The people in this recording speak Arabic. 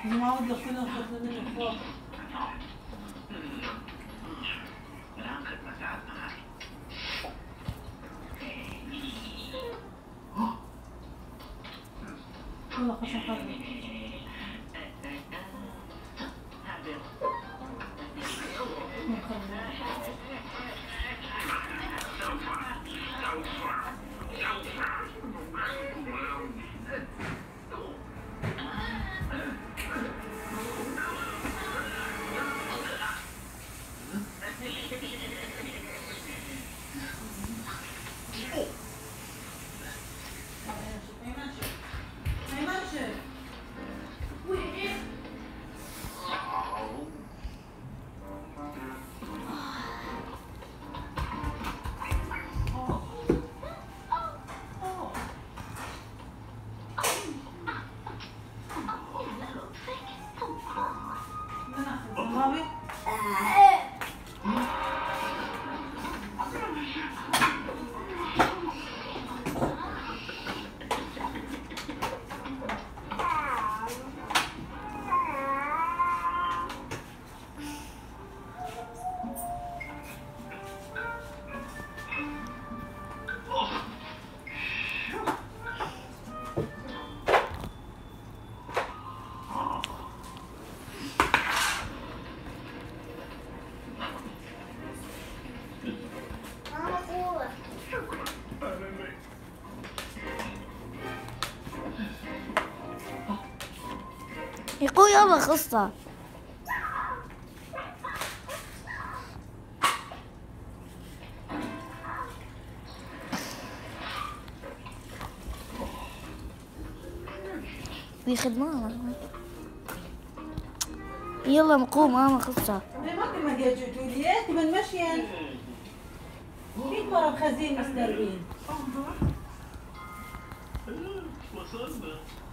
جماعة دخلنا خدنا من الفوق. والله خشن قرب. يقول يلا قصة. بياخد ماما. يلا نقوم ماما قصة. ما في ما جاجوتوا لي تبن مشيان. مين ورا الخزين مستربين؟ وصلنا.